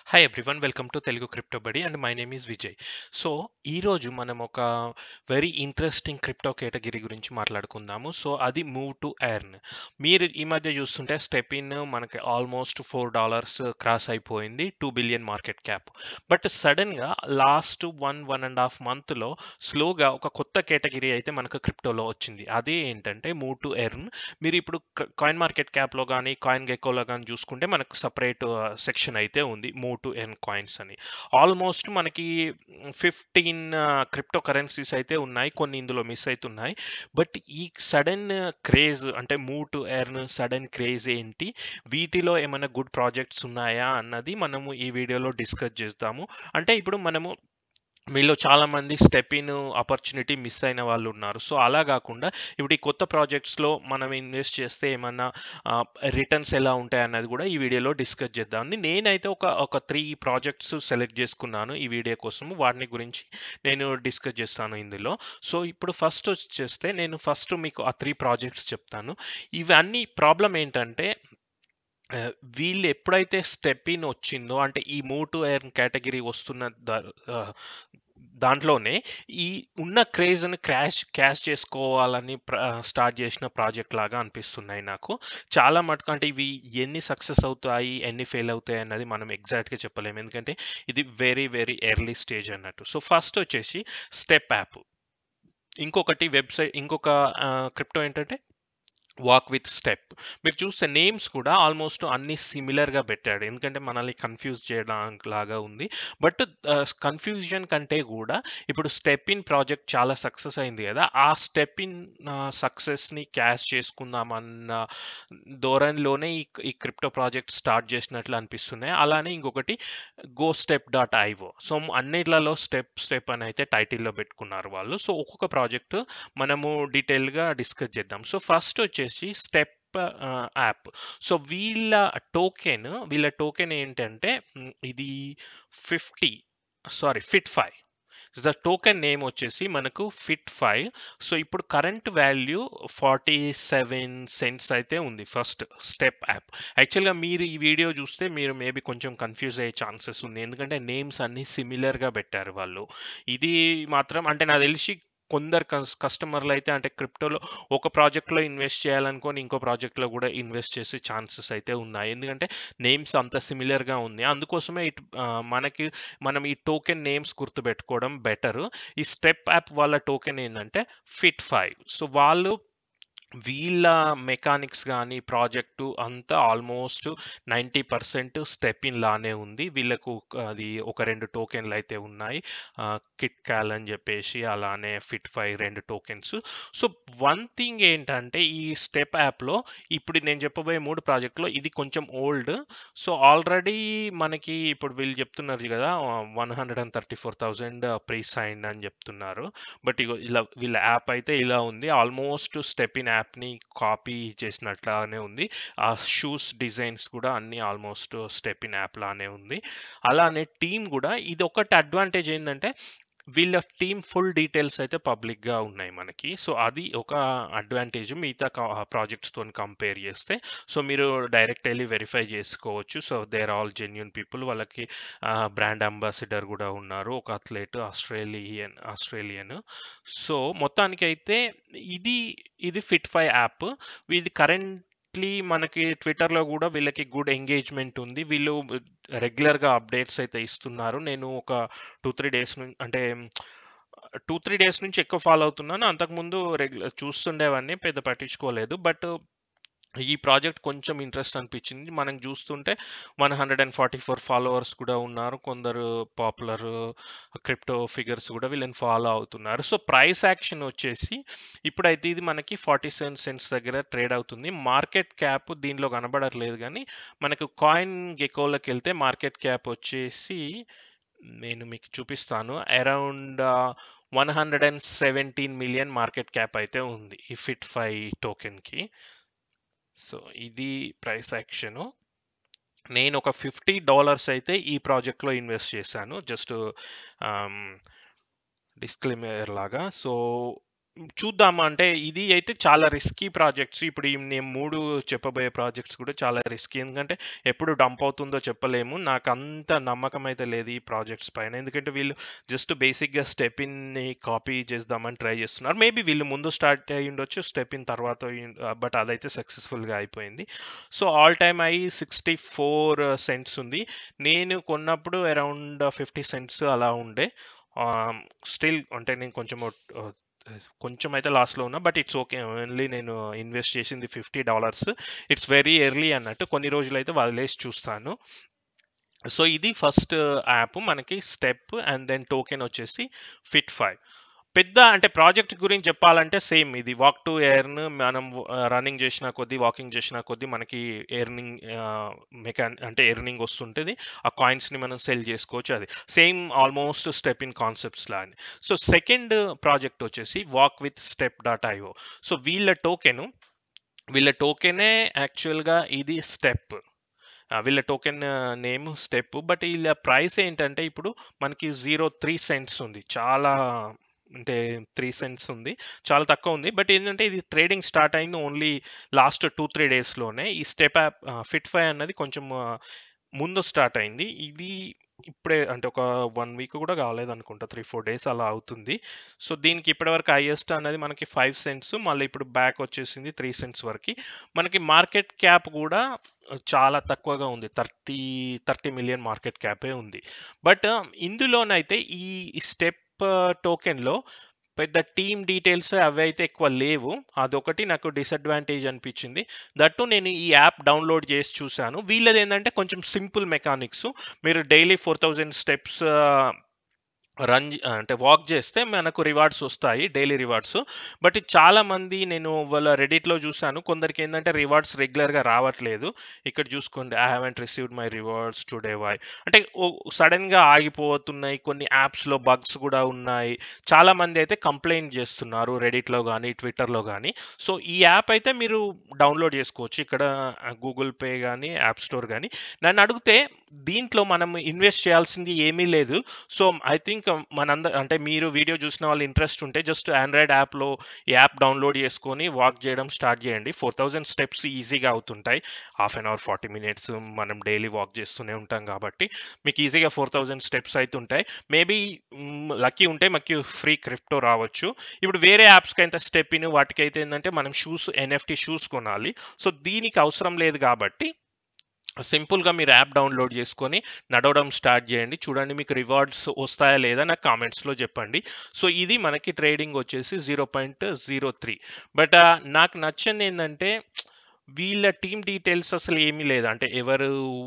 Hi everyone, welcome to Telugu crypto buddy and my name is Vijay. So ఈరోజు మనం ఒక very interesting crypto category గురించి మాట్లాడుకుందాము. సో అది మూవ్ టు ఎర్న్. మీరు ఈ మధ్య చూస్తుంటే స్టెప్ ఇన్ మనకి ఆల్మోస్ట్ $4 క్రాస్ అయిపోయింది, 2 బిలియన్ మార్కెట్ క్యాప్. బట్ సడన్గా లాస్ట్ 1.5 మంత్లో స్లోగా ఒక కొత్త కేటగిరీ అయితే మనకు క్రిప్టోలో వచ్చింది. అదే ఏంటంటే మూవ్ టు ఎర్న్. మీరు ఇప్పుడు కాయిన్ మార్కెట్ క్యాప్లో కానీ కాయిన్ గెకోలో కానీ చూసుకుంటే మనకు సపరేట్ సెక్షన్ అయితే ఉంది, మూవ్ టు ఎర్న్ కాయిన్స్ అని. ఆల్మోస్ట్ మనకి 15 క్రిప్టో కరెన్సీస్ అయితే ఉన్నాయి, కొన్ని ఇందులో మిస్ అవుతున్నాయి. బట్ ఈ సడన్ క్రేజ్ అంటే move to earn sudden craze ఏంటి, వీటిలో ఏమైనా గుడ్ ప్రాజెక్ట్స్ ఉన్నాయా అన్నది మనము ఈ వీడియోలో డిస్కస్ చేద్దాము. అంటే ఇప్పుడు మనము మీలో చాలామంది స్టెప్ ఇన్ ఆపర్చునిటీ మిస్ అయిన వాళ్ళు ఉన్నారు. సో అలా కాకుండా ఇప్పుడు ఈ కొత్త ప్రాజెక్ట్స్లో మనం ఇన్వెస్ట్ చేస్తే ఏమన్నా రిటర్న్స్ ఎలా ఉంటాయి అన్నది కూడా ఈ వీడియోలో డిస్కస్ చేద్దామని నేనైతే ఒక 3 ప్రాజెక్ట్స్ సెలెక్ట్ చేసుకున్నాను ఈ వీడియో కోసం. వాటిని గురించి నేను డిస్కస్ చేస్తాను ఇందులో. సో ఇప్పుడు ఫస్ట్ వచ్చేస్తే నేను ఫస్ట్ మీకు ఆ 3 ప్రాజెక్ట్స్ చెప్తాను. ఇవన్నీ ప్రాబ్లం ఏంటంటే వీళ్ళు ఎప్పుడైతే స్టెప్ ఇన్ వచ్చిందో, అంటే ఈ మూవ్ టు ఎర్న్ కేటగిరీ వస్తున్న దాంట్లోనే ఈ ఉన్న క్రేజ్ని క్యాష్ చేసుకోవాలని స్టార్ట్ చేసిన ప్రాజెక్ట్ లాగా అనిపిస్తున్నాయి నాకు. చాలా మటుకు అంటే ఇవి ఎన్ని సక్సెస్ అవుతాయి, ఎన్ని ఫెయిల్ అవుతాయి అన్నది మనం ఎగ్జాక్ట్గా చెప్పలేము, ఎందుకంటే ఇది వెరీ వెరీ ఎర్లీ స్టేజ్ అన్నట్టు. సో ఫస్ట్ వచ్చేసి స్టెప్ యాప్. ఇంకొకటి వెబ్సైట్, ఇంకొక క్రిప్టో ఏంటంటే వాక్ విత్ స్టెప్. మీరు చూస్తే నేమ్స్ కూడా ఆల్మోస్ట్ అన్ని సిమిలర్గా పెట్టాడు, ఎందుకంటే మనల్ని కన్ఫ్యూజ్ చేయడానికి లాగా ఉంది. బట్ కన్ఫ్యూజన్ కంటే కూడా ఇప్పుడు స్టెప్ ఇన్ ప్రాజెక్ట్ చాలా సక్సెస్ అయింది కదా, ఆ స్టెప్ ఇన్ సక్సెస్ని క్యాష్ చేసుకుందామన్న ధోరణిలోనే ఈ క్రిప్టో ప్రాజెక్ట్ స్టార్ట్ చేసినట్లు అనిపిస్తున్నాయి. అలానే ఇంకొకటి go step dot IO. So అన్నిట్లలో స్టెప్ అని అయితే టైటిల్లో పెట్టుకున్నారు వాళ్ళు. సో ఒక్కొక్క ప్రాజెక్ట్ మనము డీటెయిల్గా డిస్కస్ చేద్దాం. సో ఫస్ట్ వచ్చేసి స్టెప్ యాప్. సో వీళ్ళ టోకెన్ ఏంటంటే ఇది 55. ద టోకెన్ నేమ్ వచ్చేసి మనకు FIT5. సో ఇప్పుడు కరెంట్ వాల్యూ 47 సెంట్స్ అయితే ఉంది ఫస్ట్ స్టెప్ యాప్. యాక్చువల్గా మీరు ఈ వీడియో చూస్తే మీరు మేబీ కొంచెం కన్ఫ్యూజ్ అయ్యే ఛాన్సెస్ ఉంది, ఎందుకంటే నేమ్స్ అన్నీ సిమిలర్గా పెట్టారు వాళ్ళు. ఇది మాత్రం అంటే నాకు తెలిసి కొందరు కస్టమర్లు అయితే అంటే క్రిప్టోలో ఒక ప్రాజెక్ట్లో ఇన్వెస్ట్ చేయాలనుకొని ఇంకో ప్రాజెక్ట్లో కూడా ఇన్వెస్ట్ చేసే ఛాన్సెస్ అయితే ఉన్నాయి, ఎందుకంటే నేమ్స్ అంత సిమిలర్గా ఉంది. అందుకోసమే మనం ఈ టోకెన్ నేమ్స్ గుర్తుపెట్టుకోవడం బెటర్. ఈ స్టెప్ యాప్ వాళ్ళ టోకెన్ ఏంటంటే FIT5. సో వీళ్ళ మెకానిక్స్ కానీ ప్రాజెక్టు అంతా ఆల్మోస్ట్ 90% స్టెప్ ఇన్ లానే ఉంది. వీళ్ళకు అది ఒక 2 టోకెన్లు అయితే ఉన్నాయి, కిట్ క్యాల్ అని చెప్పేసి, అలానే FIT5 2 tokens. So one thing ఏంటంటే ఈ స్టెప్ యాప్లో ఇప్పుడు నేను చెప్పబోయే 3 ప్రాజెక్టులో ఇది కొంచెం ఓల్డ్. సో ఆల్రెడీ మనకి ఇప్పుడు వీళ్ళు చెప్తున్నారు కదా 134,000 ప్రీ సైన్డ్ అని చెప్తున్నారు. బట్ ఇగో ఇలా వీళ్ళ యాప్ అయితే ఇలా ఉంది, ఆల్మోస్ట్ స్టెప్ ఇన్ యాప్ని కాపీ చేసినట్లానే ఉంది. ఆ షూస్ డిజైన్స్ కూడా అన్నీ ఆల్మోస్ట్ స్టెప్ ఇన్ యాప్ లానే ఉంది. అలానే టీమ్ కూడా ఇది ఒకటి అడ్వాంటేజ్ ఏంటంటే వీళ్ళ టీమ్ ఫుల్ డీటెయిల్స్ అయితే పబ్లిక్గా ఉన్నాయి మనకి. సో అది ఒక అడ్వాంటేజ్ మిగతా ప్రాజెక్ట్స్తో కంపేర్ చేస్తే. సో మీరు డైరెక్ట్ వెళ్ళి వెరిఫై చేసుకోవచ్చు. So they are all genuine people. వాళ్ళకి బ్రాండ్ అంబాసిడర్ కూడా ఉన్నారు, ఒక అథ్లెట్ ఆస్ట్రేలియన్. సో మొత్తానికైతే ఇది ఇది FIT5 యాప్. ఇది కరెంట్లీ మనకి ట్విట్టర్లో కూడా వీళ్ళకి గుడ్ ఎంగేజ్మెంట్ ఉంది. వీళ్ళు రెగ్యులర్గా అప్డేట్స్ అయితే ఇస్తున్నారు. నేను ఒక 2-3 డేస్ నుంచి అంటే 2-3 డేస్ నుంచి ఎక్కువ ఫాలో అవుతున్నాను. అంతకుముందు చూస్తుండేవాడిని, పెద్ద పట్టించుకోలేదు. బట్ ఈ ప్రాజెక్ట్ కొంచెం ఇంట్రెస్ట్ అనిపించింది. మనం చూస్తుంటే 144 ఫాలోవర్స్ కూడా ఉన్నారు. కొందరు పాపులర్ క్రిప్టో ఫిగర్స్ కూడా వీళ్ళని ఫాలో అవుతున్నారు. సో ప్రైస్ యాక్షన్ వచ్చేసి ఇప్పుడైతే ఇది మనకి 47 సెంట్స్ దగ్గర ట్రేడ్ అవుతుంది. మార్కెట్ క్యాప్ దీనిలో కనబడట్లేదు, కానీ మనకు కాయిన్ గెకోలోకి వెళ్తే మార్కెట్ క్యాప్ వచ్చేసి నేను మీకు చూపిస్తాను, అరౌండ్ 117 మిలియన్ మార్కెట్ క్యాప్ అయితే ఉంది ఈ FIT5 టోకెన్కి. సో ఇది ప్రైస్ యాక్షను. నేను ఒక $50 అయితే ఈ ప్రాజెక్ట్లో ఇన్వెస్ట్ చేశాను, జస్ట్ డిస్క్లైమర్ లాగా. సో చూద్దాము. అంటే ఇది అయితే చాలా రిస్కీ ప్రాజెక్ట్స్. ఇప్పుడు ఈ నేను 3 చెప్పబోయే ప్రాజెక్ట్స్ కూడా చాలా రిస్కీ. ఎందుకంటే ఎప్పుడు డంప్ అవుతుందో చెప్పలేము. నాకంత నమ్మకం అయితే లేదు ఈ ప్రాజెక్ట్స్ పైన. ఎందుకంటే వీళ్ళు జస్ట్ బేసిక్‌గా స్టెప్ ఇన్‌ని కాపీ చేద్దామని ట్రై చేస్తున్నారు. మేబీ వీళ్ళు ముందు స్టార్ట్ అయ్యుండొచ్చు. స్టెప్ ఇన్ తర్వాత బట్ అదైతే సక్సెస్‌ఫుల్‌గా అయిపోయింది. So, all time high 64 cents ఉంది. నేను కొన్నప్పుడు అరౌండ్ 50 సెంట్స్ అలా ఉండే. స్టిల్ అంటే నేను కొంచెం అయితే లాస్‌లో ఉన్నా. But it's okay. ఓన్లీ నేను ఇన్వెస్ట్ చేసింది $50. ఇట్స్ వెరీ ఎర్లీ అన్నట్టు. కొన్ని రోజులైతే వదిలేసి చూస్తాను. సో, ఇది ఫస్ట్ యాప్ మనకి స్టెప్ అండ్ దెన్ టోకెన్ వచ్చేసి ఫిట్5. పెద్ద అంటే ప్రాజెక్ట్ గురించి చెప్పాలంటే సేమ్ ఇది వాక్ టు ఎర్న్. మనం రన్నింగ్ చేసిన కొద్దీ, వాకింగ్ చేసిన కొద్దీ మనకి ఎర్నింగ్ అంటే ఎర్నింగ్ వస్తుంటది. ఆ కాయిన్స్‌ని మనం సెల్ చేసుకోవచ్చు అది. Same almost step in concepts లానే. సో, సెకండ్ ప్రాజెక్ట్ వచ్చేసి walk with step dot IO. So, వీళ్ళ టోకెనే యాక్చువల్‌గా ఇది స్టెప్. వీళ్ళ టోకెన్ నేమ్ స్టెప్. బట్ వీళ్ళ ప్రైస్ ఏంటంటే ఇప్పుడు మనకి 0.3 సెంట్స్ ఉంది. చాలా అంటే 3 సెంట్స్ ఉంది. చాలా తక్కువ ఉంది. బట్ ఏంటంటే ఇది ట్రేడింగ్ స్టార్ట్ అయింది ఓన్లీ లాస్ట్ 2, 3 డేస్‌లోనే. ఈ స్టెప్ యాప్ ఫిట్5 అన్నది కొంచెం ముందు స్టార్ట్ అయింది. ఇది ఇప్పుడే అంటే ఒక 1 వీక్ కూడా కాలేదనుకుంటా. 3, 4 డేస్ అలా అవుతుంది. సో, దీనికి ఇప్పటివరకు హైయెస్ట్ అనేది మనకి 5 సెంట్స్. మళ్ళీ ఇప్పుడు బ్యాక్ వచ్చేసింది 3 సెంట్స్ వరకి. మనకి మార్కెట్ క్యాప్ కూడా చాలా తక్కువగా ఉంది. 30 మిలియన్ మార్కెట్ క్యాపే ఉంది. బట్ ఇందులోనైతే ఈ స్టెప్ టోకెన్‌లో పెద్ద టీమ్ డీటెయిల్స్ అవైతే ఎక్కువ లేవు. అదొకటి నాకు డిసడ్వాంటేజ్ అనిపించింది. దట్ టూ నేను ఈ యాప్ డౌన్‌లోడ్ చేసి చూసాను. వీళ్ళదేందంటే కొంచెం సింపుల్ మెకానిక్స్. మీరు డైలీ 4000 స్టెప్స్ అంటే వాక్ చేస్తే మనకు రివార్డ్స్ వస్తాయి. Daily rewards. బట్ చాలామంది నేను వాళ్ళ రెడిట్‌లో చూసాను. కొందరికేందంటే రివార్డ్స్ రెగ్యులర్‌గా రావట్లేదు. ఇక్కడ చూసుకోండి. I haven't received my rewards today why అంటే సడెన్‌గా ఆగిపోతున్నాయి. కొన్ని యాప్స్‌లో బగ్స్ కూడా ఉన్నాయి. చాలామంది అయితే కంప్లెయింట్ చేస్తున్నారు రెడిట్‌లో గానీ, ట్విట్టర్‌లో గానీ. సో, ఈ యాప్ అయితే మీరు డౌన్‌లోడ్ చేసుకోవచ్చు. ఇక్కడ గూగుల్ పే గానీ, యాప్ స్టోర్ గానీ. నన్నడిగితే దీంట్లో మనం ఇన్వెస్ట్ చేయాల్సింది ఏమీ లేదు. సో, ఐ థింక్ అంటే మీరు వీడియో చూసిన వాళ్ళు ఇంట్రెస్ట్ ఉంటే జస్ట్ ఆండ్రాయిడ్ యాప్‌లో ఈ యాప్ డౌన్‌లోడ్ చేసుకొని వాక్ చేయడం స్టార్ట్ చేయండి. 4000 స్టెప్స్ ఈజీగా అవుతుంటాయి. హాఫ్ అన్ అవర్, 40 మినిట్స్ మనం డైలీ వాక్ చేస్తూనే ఉంటాం కాబట్టి మీకు ఈజీగా 4000 స్టెప్స్ అయితుంటాయి. మేబీ లక్కీ ఉంటే మాకు ఫ్రీ క్రిప్టో రావచ్చు. ఇప్పుడు వేరే యాప్స్‌కైతే స్టెప్ ఇన్ వాటికైతే ఏందంటే మనం ఎన్ఎఫ్‌టి షూస్ కొనాలి. సో, దీనికి అవసరం లేదు కాబట్టి సింపుల్‌గా మీరు యాప్ డౌన్‌లోడ్ చేసుకొని నడవడం స్టార్ట్ చేయండి. చూడండి మీకు రివార్డ్స్ వస్తాయా లేదా నాకు కామెంట్స్‌లో చెప్పండి. సో, ఇది మనకి ట్రేడింగ్ వచ్చేసి 0.03. బట్ నాకు నచ్చిందేందంటే వీళ్ళ టీమ్ డీటెయిల్స్ అసలు ఏమీ లేదు. అంటే ఎవరు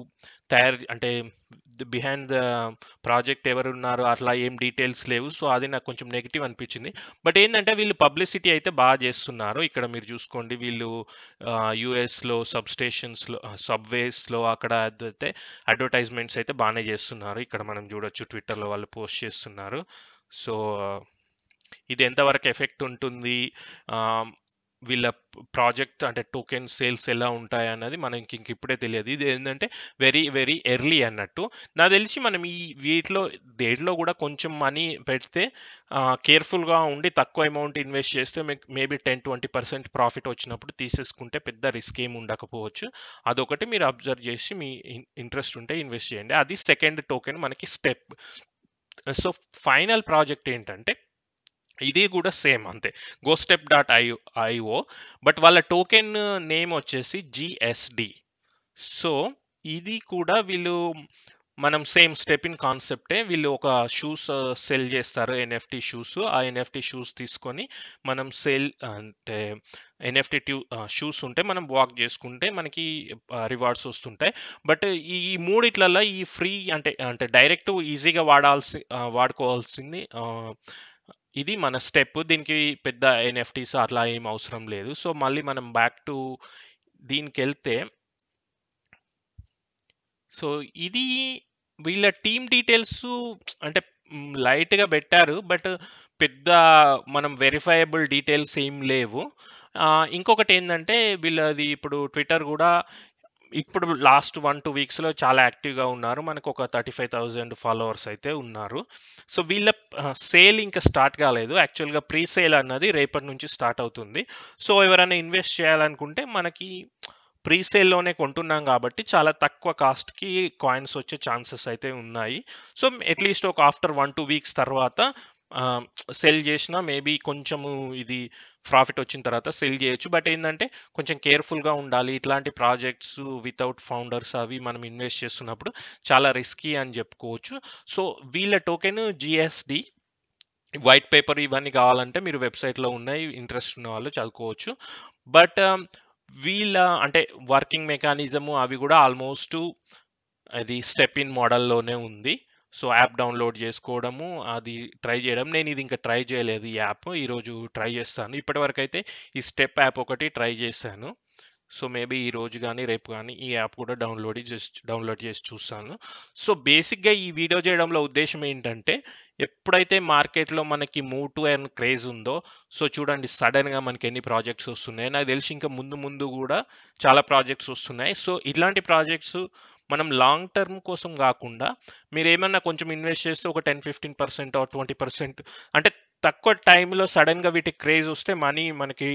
అంటే బిహైండ్ ద ప్రాజెక్ట్ ఎవరున్నారు అట్లా ఏం డీటెయిల్స్ లేవు. సో, అది నాకు కొంచెం నెగెటివ్ అనిపించింది. బట్ ఏందంటే వీళ్ళు పబ్లిసిటీ అయితే చేస్తున్నారు. ఇక్కడ మీరు చూసుకోండి వీళ్ళు యూఎస్‌లో సబ్‌స్టేషన్స్‌లో సబ్‌వేస్‌లో అక్కడ అయితే అడ్వర్టైజ్‌మెంట్స్ అయితే బానే చేస్తున్నారు. ఇక్కడ మనం చూడొచ్చు ట్విట్టర్‌లో వాళ్ళు పోస్ట్ చేస్తున్నారు. సో, ఇది ఎంతవరకు ఎఫెక్ట్ ఉంటుంది? ఆహ్, వీళ్ళ ప్రాజెక్ట్ అంటే టోకెన్ సేల్స్ ఎలా ఉంటాయన్నది మనకి ఇప్పుడే తెలియదు. ఇదేంటంటే వెరీ, వెరీ ఎర్లీ అన్నట్టు. నాకు తెలిసి మనం వీటిలో దేంట్లో కూడా కొంచెం మనీ పెడితే కేర్‌ఫుల్‌గా ఉండి తక్కువ అమౌంట్ ఇన్వెస్ట్ చేస్తే మీకు మేబీ 10, 20% ప్రాఫిట్ వచ్చినప్పుడు తీసేసుకుంటే పెద్ద రిస్క్ ఏమి ఉండకపోవచ్చు. అదొకటి మీరు అబ్జర్వ్ చేసి మీ ఇంట్రెస్ట్ ఉంటే ఇన్వెస్ట్ చేయండి. అది సెకండ్ టోకెన్ మనకి స్టెప్. సో, ఫైనల్ ప్రాజెక్ట్ ఏంటంటే ఇది కూడా సేమ్ అంతే. Go step dot IO. బట్ వాళ్ళ టోకెన్ నేమ్ వచ్చేసి జీఎస్‌డి. సో, ఇది కూడా వీళ్ళు మనం సేమ్ స్టెప్ ఇన్ కాన్సెప్టే. వీళ్ళు ఒక షూస్ సెల్ చేస్తారు. NFT shoes. ఆ ఎన్ఎఫ్‌టి షూస్ తీసుకొని మనం అంటే షూస్ ఉంటే మనం వాక్ చేసుకుంటే మనకి రివార్డ్స్ వస్తుంటాయి. బట్ ఈ మూడిట్లల్లో ఈ ఫ్రీ అంటే డైరెక్ట్ ఈజీగా వాడుకోవాల్సింది ఇది మన స్టెప్. దీనికి పెద్ద ఎన్ఎఫ్టీస్ అట్లా ఏం అవసరం లేదు. సో, మళ్ళీ మనం బ్యాక్ టు దీనికెళ్తే సో, ఇది వీళ్ళ టీమ్ డీటెయిల్స్ అంటే లైట్‌గా పెట్టారు. బట్ పెద్ద మనం వెరిఫైయబుల్ డీటెయిల్స్ ఏం లేవు. ఇంకొకటేందంటే వీళ్ళది ఇప్పుడు ట్విట్టర్ గూడా ఇప్పుడు లాస్ట్ 1, 2 వీక్స్‌లో చాలా యాక్టివ్‌గా ఉన్నారు. మనకొక 35,000 ఫాలోవర్స్ అయితే ఉన్నారు. సో, వీళ్ళ సేల్ ఇంకా స్టార్ట్ కాలేదు. యాక్చువల్‌గా ప్రీ సేల్ అన్నది రేపటి నుంచి స్టార్ట్ అవుతుంది. సో, ఎవరైనా ఇన్వెస్ట్ చేయాలనుకుంటే మనకి ప్రీ సేల్‌లోనే కొంటున్నాం కాబట్టి చాలా తక్కువ కాస్ట్‌కి కాయిన్స్ వచ్చే ఛాన్సెస్ అయితే ఉన్నాయి. సో, అట్‌లీస్ట్ ఒక ఆఫ్టర్ 1, 2 వీక్స్ తర్వాత ఆహ్, సెల్ చేసినా మేబీ కొంచెము ఇది ప్రాఫిట్ వచ్చిన తర్వాత సెల్ చేయొచ్చు. బట్ ఏందంటే కొంచెం కేర్‌ఫుల్‌గా ఉండాలి. ఇట్లాంటి ప్రాజెక్ట్స్ వితౌట్ ఫౌండర్స్ అవి మనం ఇన్వెస్ట్ చేస్తున్నప్పుడు చాలా రిస్కీ అని చెప్పుకోవచ్చు. సో, వీళ్ళ టోకెన్ జీఎస్‌డి వైట్ పేపర్ ఇవన్నీ కావాలంటే మీరు వెబ్‌సైట్‌లో ఉన్నాయి. ఇంట్రెస్ట్ ఉన్నవాళ్ళు చదువుకోవచ్చు. బట్ వీళ్ళ అంటే వర్కింగ్ మెకానిజము అవి కూడా ఆల్మోస్ట్ అది స్టెప్ ఇన్ మోడల్‌లోనే ఉంది. సో, యాప్ డౌన్‌లోడ్ చేసుకోవడము, అది ట్రై చేయడం. నేనిది ఇంకా ట్రై చేయలేదు ఈ యాప్. ఈరోజు ట్రై చేస్తాను. ఇప్పటివరకైతే ఈ స్టెప్ యాప్ ఒకటి ట్రై చేశాను. సో, మేబీ ఈరోజు గానీ, రేపు గానీ ఈ యాప్ కూడా డౌన్‌లోడ్ చేసి చూస్తాను. సో, బేసిక్‌గా ఈ వీడియో చేయడంలో ఉద్దేశ్యం ఏంటంటే, ఎప్పుడైతే మార్కెట్‌లో మనకి మూవ్ టు ఎర్న్ క్రేజ్ ఉందో, సో, చూడండి సడెన్‌గా మనకి ఎన్ని ప్రాజెక్ట్స్ వస్తున్నాయి. నాకు తెలిసి ఇంకా ముందు ముందు గూడా చాలా ప్రాజెక్ట్స్ వస్తున్నాయి. సో, ఇట్లాంటి ప్రాజెక్ట్స్ మనం లాంగ్ టర్మ్ కోసం గాకుండా, మీరేమన్నా కొంచెం ఇన్వెస్ట్ చేస్తే ఒక 10, 15% ఆర్ 20% అంటే తక్కువ టైంలో సడెన్‌గా వీటికి క్రేజ్ వస్తే మనీ మనకి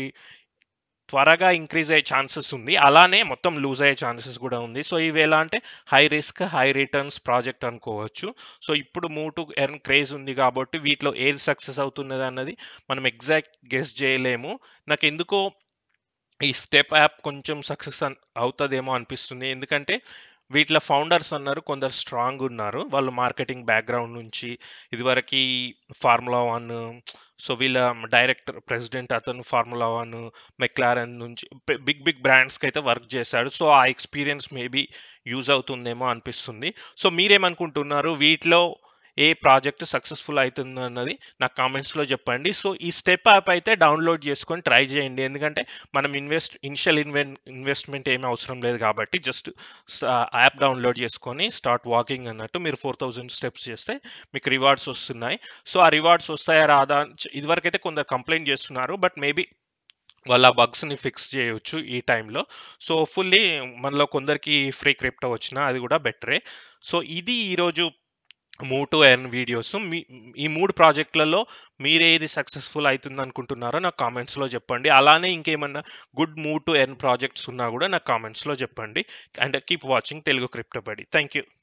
త్వరగా ఇంక్రీజ్ అయ్యే ఛాన్సెస్ ఉంది. అలానే మొత్తం లూజ్ అయ్యే ఛాన్సెస్ గూడా ఉంది. సో, ఇవి ఎలా అంటే high risk, high returns project అనుకోవచ్చు. సో, ఇప్పుడు మూవ్ టు ఎర్న్ క్రేజ్ ఉంది గాబట్టి వీటిలో ఏది సక్సెస్ అవుతున్నదన్నది మనం ఎగ్జాక్ట్ గెస్ జేయలేము. నాకెందుకో ఈ స్టెప్ యాప్ కొంచెం సక్సెస్ అవుతదేమో అనిపిస్తుంది. ఎందుకంటే వీటిలో ఫౌండర్స్ అన్నారు కొందరు స్ట్రాంగ్ ఉన్నారు. వాళ్ళు మార్కెటింగ్ బ్యాక్‌గ్రౌండ్ నుంచి ఇదివరకి ఫార్ములా 1 సో, వీళ్ళ డైరెక్టర్ ప్రెసిడెంట్ అతను ఫార్ములా 1, మెక్లారెన్ నుంచి బిగ్ బిగ్ బ్రాండ్స్‌కైతే వర్క్ చేశాడు. సో, ఆ ఎక్స్‌పీరియన్స్ మేబీ యూజ్ అవుతుందేమో అనిపిస్తుంది. సో, మీరేమనుకుంటున్నారు? వీటిలో ఏ ప్రాజెక్ట్ సక్సెస్‌ఫుల్ అయితుందన్నది నాకు కామెంట్స్‌లో చెప్పండి. సో, ఈ స్టెప్ యాప్ అయితే డౌన్‌లోడ్ చేసుకొని ట్రై చేయండి. ఎందుకంటే మనం ఇనిషియల్ ఇన్వెస్ట్‌మెంట్ ఏమి అవసరం లేదు కాబట్టి జస్ట్ యాప్ డౌన్‌లోడ్ చేసుకొని స్టార్ట్ వాకింగ్ అన్నట్టు మీరు 4000 స్టెప్స్ చేస్తే మీకు రివార్డ్స్ వస్తున్నాయి. సో, ఆ రివార్డ్స్ వస్తాయా రాదా ఇదివరకైతే కొందరు కంప్లెయింట్ చేస్తున్నారు. బట్ మేబీ వాళ్ళు ఆ బగ్స్‌ని ఫిక్స్ చేయొచ్చు ఈ టైంలో. సో, హోప్‌ఫుల్లీ మనలో కొందరికి ఫ్రీ క్రిప్టో వచ్చినా అది కూడా బెటరే. సో, ఇది ఈరోజు మూవ్ టు ఎర్న్ వీడియోస్. ఈ 3 ప్రాజెక్ట్‌లలో మీరేది సక్సెస్‌ఫుల్ అయితుందనుకుంటున్నారో నాకు కామెంట్స్‌లో చెప్పండి. అలానే ఇంకేమన్నా good move to earn projects ఉన్నా గూడా నాకు కామెంట్స్‌లో చెప్పండి. And keep watching Telugu crypto buddy. Thank you.